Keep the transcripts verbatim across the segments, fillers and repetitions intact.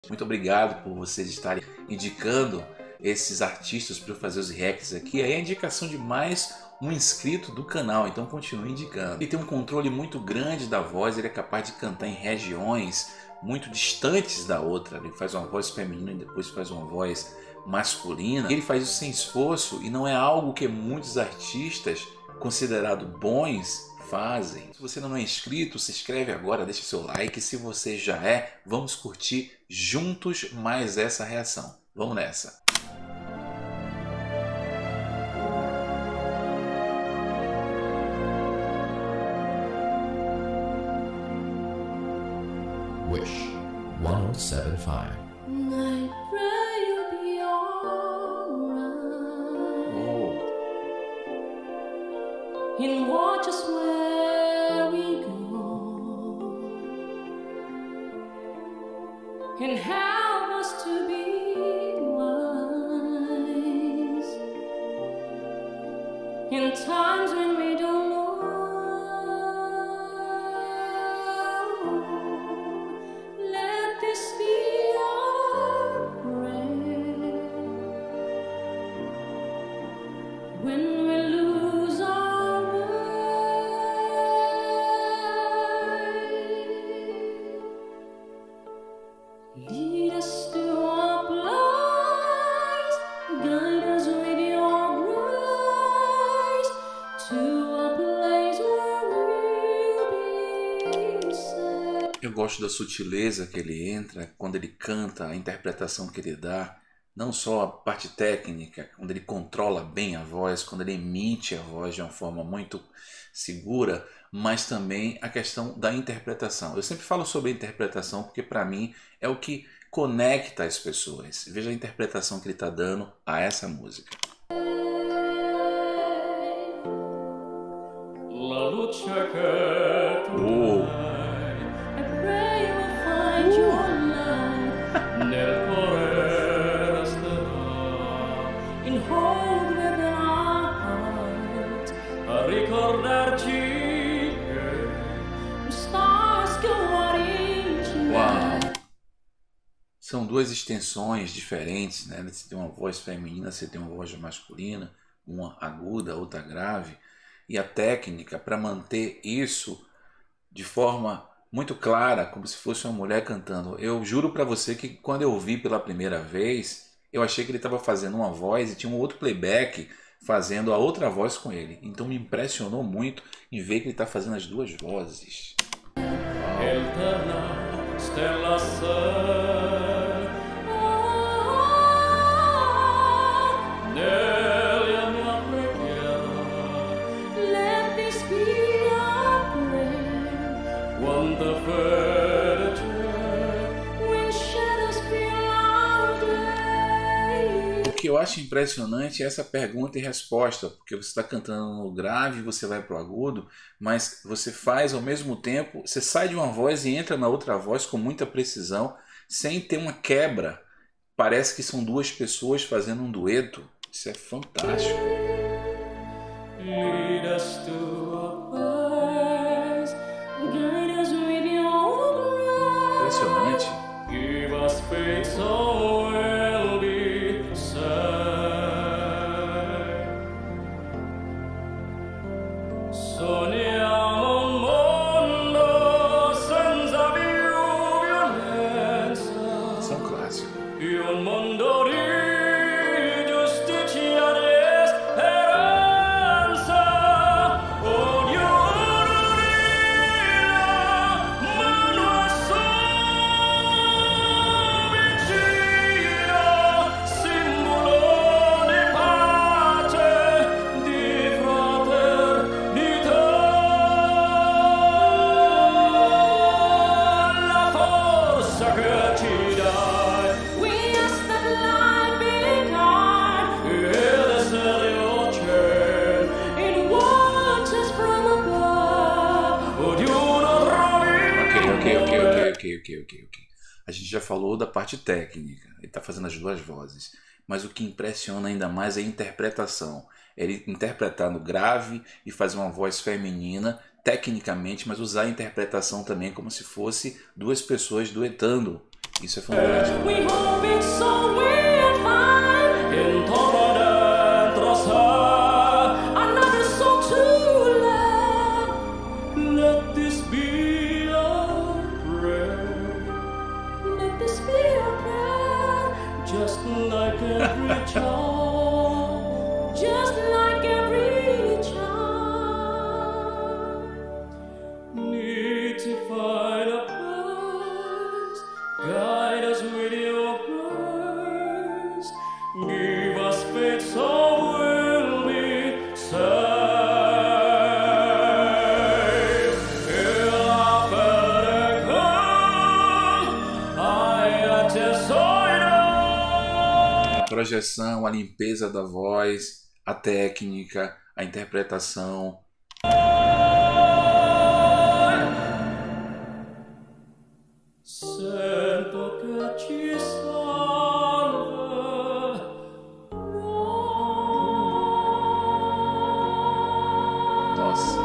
Muito obrigado por vocês estarem indicando esses artistas para eu fazer os reacts aqui. Aí é a indicação de mais um inscrito do canal, então continue indicando. Ele tem um controle muito grande da voz, ele é capaz de cantar em regiões muito distantes da outra. Ele faz uma voz feminina e depois faz uma voz masculina. Ele faz isso sem esforço e não é algo que muitos artistas considerados bons fazem. Se você não é inscrito, se inscreve agora, deixa seu like. Se você já é, vamos curtir juntos mais essa reação. Vamos nessa! Wish one oh seven point five. I pray you'll be alright. Oh. And watch us where we go, and help us to be wise in times when we don't know. Let this be our prayer when we lose our way. Lead us to a place, guide us with your grace, to a place where we'll be safe. Eu gosto da sutileza que ele entra, quando ele canta, a interpretação que ele dá, não só a parte técnica, quando ele controla bem a voz, quando ele emite a voz de uma forma muito segura, mas também a questão da interpretação. Eu sempre falo sobre a interpretação porque para mim é o que conecta as pessoas. Veja a interpretação que ele está dando a essa música. La luce che tu Oh. dai, I pray we'll find your light nel cuore resterà, in hold within our hearts, a ricordarci che the stars go out each night. Uau! São duas extensões diferentes, né? Você tem uma voz feminina, você tem uma voz masculina, uma aguda, outra grave. E a técnica para manter isso de forma muito clara, como se fosse uma mulher cantando. Eu juro para você que quando eu ouvi pela primeira vez, eu achei que ele estava fazendo uma voz e tinha um outro playback fazendo a outra voz com ele. Então me impressionou muito em ver que ele está fazendo as duas vozes. Eterna stella sei, nella mia preghiera, let this be our prayer, quanta fede c'è, when shadows fill our day. O que eu acho impressionante é essa pergunta e resposta, porque você está cantando no grave, você vai para o agudo, mas você faz ao mesmo tempo, você sai de uma voz e entra na outra voz com muita precisão, sem ter uma quebra. Parece que são duas pessoas fazendo um dueto. Isso é fantástico. Lead us to a place, guide us with your grace. Impressionante. Give us faith so we'll be saved. Sogniamo un mondo senza più violenza, Isso é um clássico. e un mondo di giustizia e speranza. Ognuno unirà mano a sua vicina, simbolo di pace, di fraternità. La forza che ci dai, we ask that light be kind, ed essere ocean, in waters from above, ognuno trovi. Ok, ok, ok, ok, ok, ok, ok, ok. A gente já falou da parte técnica, ele está fazendo as duas vozes, mas o que impressiona ainda mais é a interpretação. Ele interpretar no grave e fazer uma voz feminina, tecnicamente, mas usar a interpretação também como se fosse duas pessoas duetando. Isso é fantástico. We hope it's so we'll find in torment and another song to love. Let this be our prayer. Let this be our prayer. Just like every child. Just like every child. Need to find a place. Guide us with your grace. Give us faith so we'll be saved. Hear our fairy call. I attested. A projeção, a limpeza da voz, a técnica, a interpretação. Sento che ci salva. Nossa.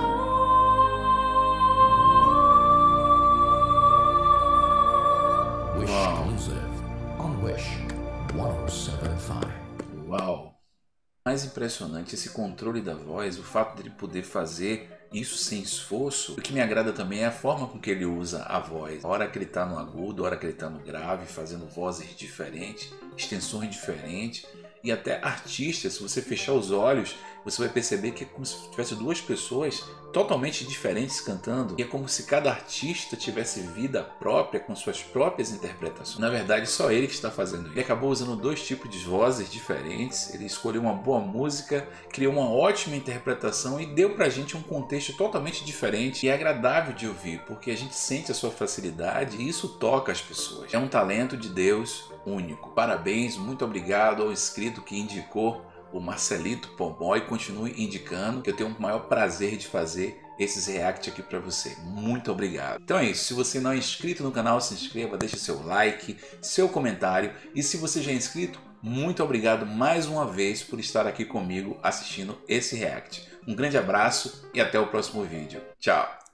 Wish Wow. exclusive on Wish one oh seven point five. Uau! Mais impressionante esse controle da voz, o fato dele poder fazer isso sem esforço. O que me agrada também é a forma com que ele usa a voz. A hora que ele está no agudo, a hora que ele está no grave, fazendo vozes diferentes, extensões diferentes. E até artistas, se você fechar os olhos, você vai perceber que é como se tivesse duas pessoas totalmente diferentes cantando. E é como se cada artista tivesse vida própria, com suas próprias interpretações. Na verdade, só ele que está fazendo isso. Ele acabou usando dois tipos de vozes diferentes. Ele escolheu uma boa música, criou uma ótima interpretação e deu pra gente um contexto totalmente diferente e é agradável de ouvir, porque a gente sente a sua facilidade e isso toca as pessoas. É um talento de Deus único. Parabéns, muito obrigado ao inscrito que indicou o Marcelito Pombó e continue indicando, que eu tenho o maior prazer de fazer esses react aqui para você. Muito obrigado. Então é isso, se você não é inscrito no canal, se inscreva, deixe seu like, seu comentário e se você já é inscrito, muito obrigado mais uma vez por estar aqui comigo assistindo esse react. Um grande abraço e até o próximo vídeo. Tchau!